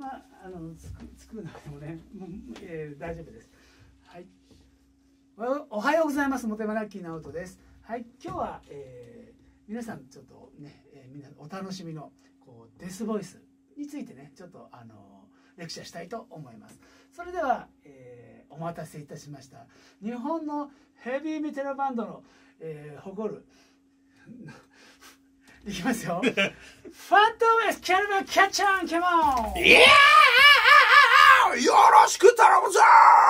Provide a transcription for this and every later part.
まあ作るのでもね、大丈夫です。はい。おはようございます。モテマラッキーナオトです。はい、今日は、皆さんちょっとね、みんなお楽しみのデスボイスについてね、ちょっとレクチャーしたいと思います。それでは、お待たせいたしました。日本のヘビーメタルバンドの、誇るいきますよ。ファントウェスキャルバキャッチャンキャモン。 いやー、よろしく頼むぞ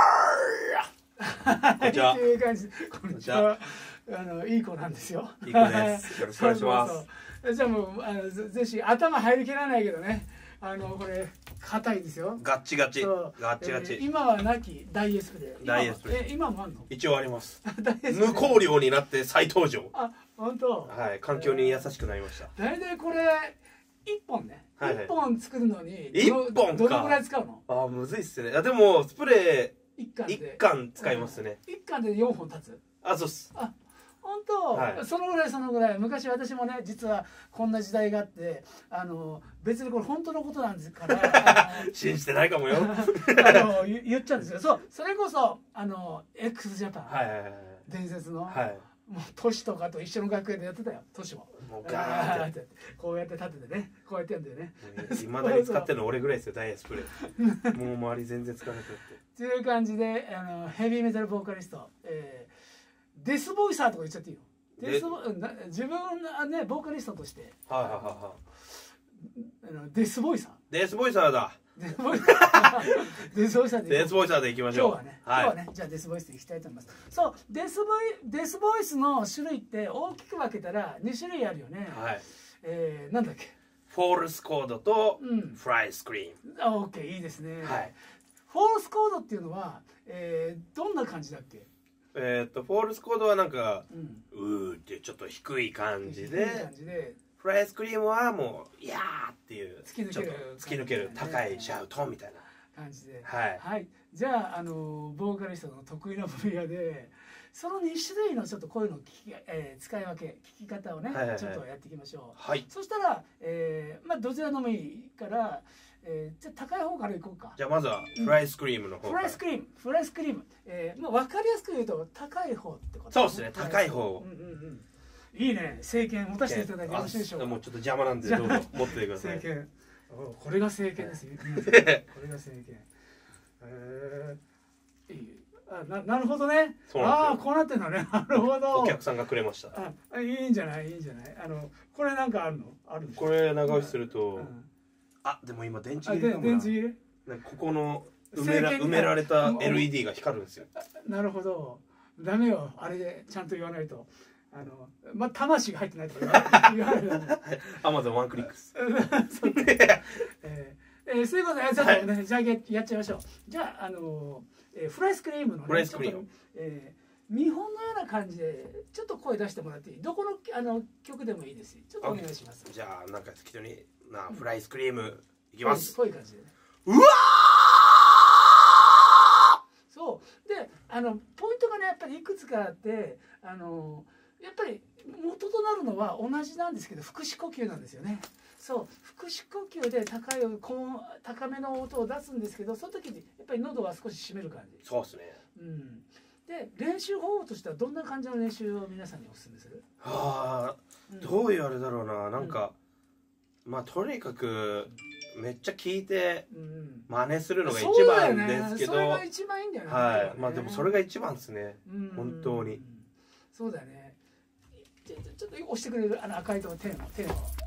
ー。こんにちは。 という感じ。こんにちは。いい子なんですよ。 いい子です。よろしくお願いします。 そうそうじゃあもうぜひ頭入りきらないけどね。これ硬いですよ。 ガッチガチ。ガッチガチ。 今はなき大エスプレイ。 大エスプレイ。 今もあんの？ 一応あります。無香料になって再登場。 あ、本当。 はい、環境に優しくなりました。 大体これ一本ね。一本作るのに一本どのぐらい使うの？ あ、むずいっすね。でもスプレー一缶使いますね。 一缶で4本立つ？ あ、そうっす。 あ、本当、そのぐらい昔私もね実はこんな時代があって別にこれ本当のことなんですから信じてないかもよ言っちゃうんですよ。そう、それこそx ジャパン、伝説の、もう都市とかと一緒の学園でやってたよ。都市ももうガーってこうやって立ててね、こうやってやるんだよね。 いまだに使ってるの俺ぐらいですよ、ダイエスプレーもう周り全然使わなくなってっていう感じでヘビーメタルボーカリスト、デスボイサーとか言っちゃっていいの？自分はねボーカリストとしてデスボイサー。 デスボイサーだ。 デスボイサーデスボイサーでいきましょう。 今日はねじゃあデスボイスでいきたいと思います。そう、デスボイスの種類って大きく分けたら2種類あるよね。なんだっけ？ フォールスコードとフライスクリーム。 あ、オッケー、いいですね。フォールスコードっていうのはどんな感じだっけ？ フォールスコードはなんかうーってちょっと低い感じで、フライスクリームはもういやーっていう突き抜ける高いシャウトみたいな感じで、 はい。 じゃあボーカリストの得意な分野でその2種類のちょっと声の使い分け、聞き方をねちょっとやっていきましょう。そしたらまあどちらでもいいからじゃあ高い方からいこうか。 じゃあまずはフライスクリームの方から。 フライスクリーム、まあ分かりやすく言うと高い方ってこと。 そうですね、高い方。 いいね、政権持たせていただいてよろしいでしょうか。 もうちょっと邪魔なんでどうぞ持っててください。 政権、これが政権ですよ。これが政権。なるほどね。ああ、こうなってんだね。なるほど。 お客さんがくれました。 いいんじゃない、いいんじゃない。これなんかあるの？ これ長押しすると、あ、でも今電池入れたもんな。ここの埋められた LED が光るんですよ。 なるほど。ダメよ、あれでちゃんと言わないと。まあ魂が入ってないとか言わない。 Amazon ワンクリックス。 そういうことでちょっとね、じゃあやっちゃいましょう。じゃあフライスクリームのね、見本のような感じでちょっと声出してもらっていい？どこの曲でもいいです。ちょっとお願いします。 じゃあなんか適当にフライスクリームいきます。 こういう感じでね。うわー！そうでポイントがねやっぱりいくつかあってやっぱり元となるのは同じなんですけど腹式呼吸なんですよね。そう腹式呼吸で高めの音を出すんですけど、その時にやっぱり喉は少し締める感じ。 そうですね。 で練習方法としてはどんな感じの練習を皆さんにお勧めする？ どういうあれだろうな、なんかまあとにかくめっちゃ聞いて真似するのが一番ですけど、 それが一番いいんだよね。 まあでもそれが一番ですね、本当に。 そうだよね。ちょっと押してくれる赤いとテーマを。